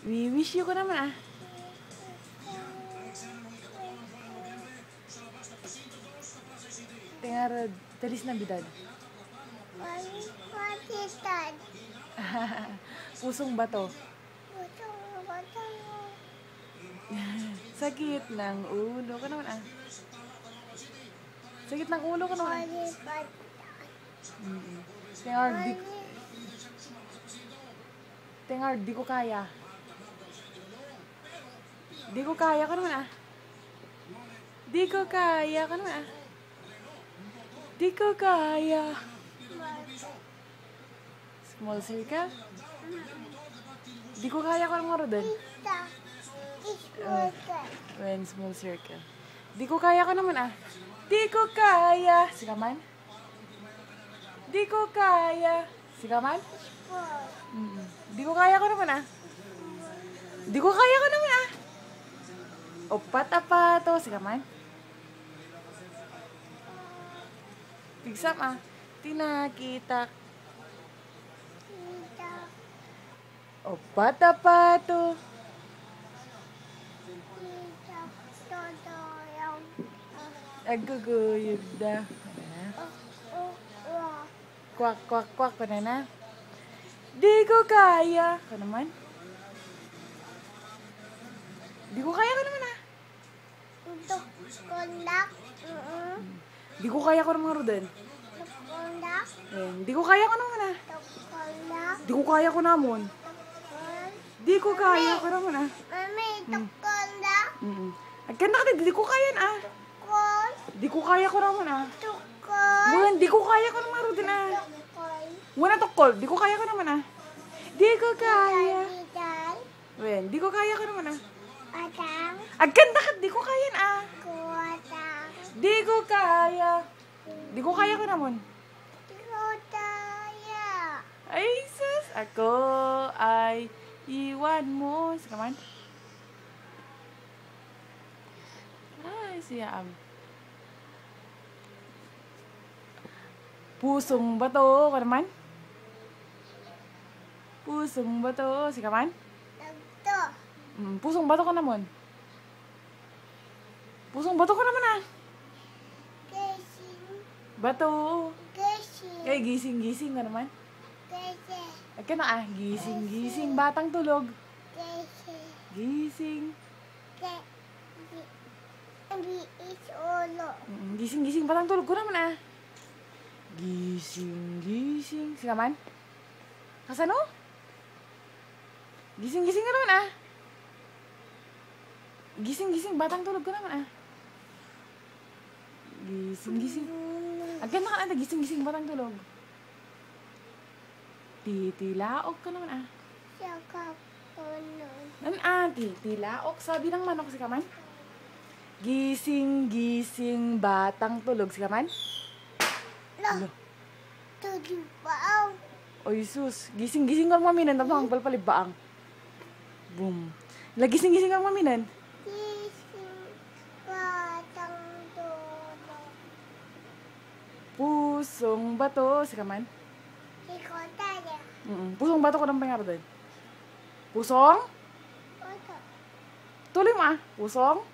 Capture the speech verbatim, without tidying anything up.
We wish you ko naman ah. Tengarod, talis na bidad. Matitad. Pusong bato. Pusong bato. Sakit ng ulo ko naman ah. Sakit ng ulo ko naman. Mm-hmm. Tengard, di... Tengard, di ko kaya. Di ko kaya ko naman ah. Di ko kaya ko naman ah. Di ko kaya. Small circle? Di ko kaya ko naman rodon. Uh, when small circle. Di ko kaya ko naman ah. Di ko kaya. Sigaman? Di ko kaya. Sigaman? Mm-mm. Di ko kaya ko naman ah. Di ko kaya ko naman ah. Opat-apato. Sigaman? Pigsam ah. Tinakita. Opat-apato. Aguguyod na. Kwak, kwak, kwak ko na na. Di ko kaya. Ka naman? Di ko kaya ka naman ah. Ito, kondak. Di ko kaya ko naman rodon. Kondak. Di ko kaya ko naman ah. Kondak. Di ko kaya ko naman. Di ko kaya ko naman ah. Mami, ito kondak. Agkanda ka na, di ko kaya na ah. Kon. Di ko kaya ko naman ah. Tukol. Buwan, di ko kaya ko naman rodon ah. Tukol. Wala tukol, di ko kaya ko naman ah. Di ko kaya. Itan. Wen, di ko kaya ko naman ah. Atang. Agkanda ka, di ko kaya na ah. Kuwatang. Di ko kaya. Di ko kaya ko naman. Kutaya. Ay, sus. Ako ay iwan mo. Sikaman. Ay, siya am. Pusong bato. Ka naman? Pusong bato. Sikaman? Tagto. Mm, pusong bato ka naman. Pusong bato ka naman ah. Gising. Bato. Gising. Ay, gising-gising ka naman. Gising. Ay, ka na ah. Gising-gising. Batang tulog. Gising. Gising. Biis ulo. Mm, gising-gising. Batang tulog ko naman ah. Gising-gising. Sikaman? Kasano? Gising-gising ka naman ah. Gising-gising. Batang tulog ko naman ah. Gising-gising. Agad na ka na. Gising-gising. Batang tulog. Titilaok ka naman ah. Saka punod. Nan ah, titilaok. Sabi ng manok, sikaman? Gising-gising. Batang tulog, sikaman? Lo. Tuloy pa. Oy sus, gising-gising kang maminan, tapos ang palpalibaang. Boom. Lagising-gising kang maminan. Gising batang tulog. Pusong bato, sikaman? Ikaw tayo. Mm, pusong bato ko ng pangaro doon. Pusong? Oto. Tuloy mo ah. Pusong?